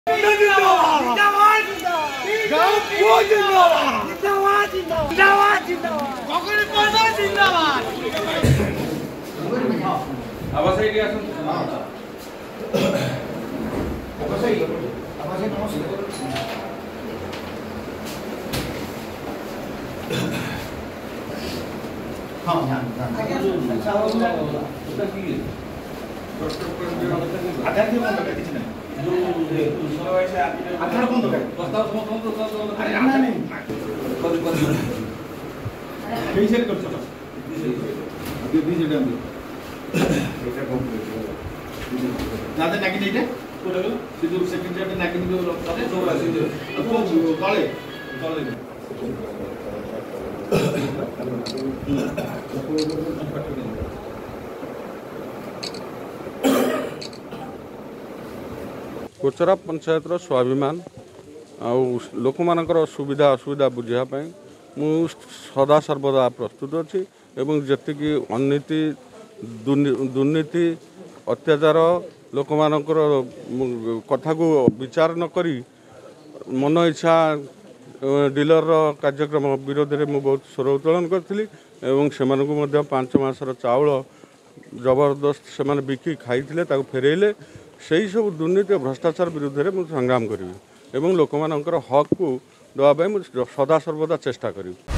कोचरा पंचायत स्वाभिमान लोक मानकर सुविधा असुविधा बुझापी मु सदा सर्वदा प्रस्तुत अच्छी एवं जी अननीति दुर्नीति अत्याचार लोक मानकर कथा को विचार न करी मन इच्छा डीलर कार्यक्रम विरोध में मुझे बहुत स्वर उत्तोलन करी से 5 मासर चाउल जबरदस्त से बिकी खाई फेरेले से ही सब दुर्नीति भ्रष्टाचार विरुद्ध में मुझे संग्राम करी एवं लोक मानकर हक को देवाई मुझे सदा सर्वदा चेष्टा करी।